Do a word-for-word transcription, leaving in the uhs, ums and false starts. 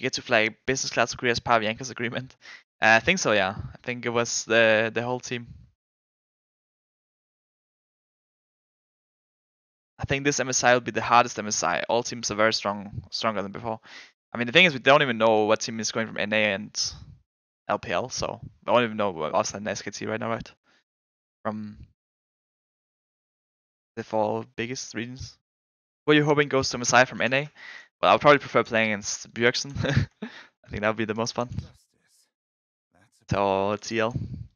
get to fly business class to Korea as part of Yankees agreement. Uh, I think so, yeah. I think it was the the whole team. I think this M S I will be the hardest M S I. All teams are very strong, stronger than before. I mean, the thing is, we don't even know what team is going from N A and L P L, so we don't even know us and S K T right now, right? From the four biggest regions. What are you hoping goes to M S I from N A? Well, I'll probably prefer playing against BJEGSEN. I think that would be the most fun. So, T L.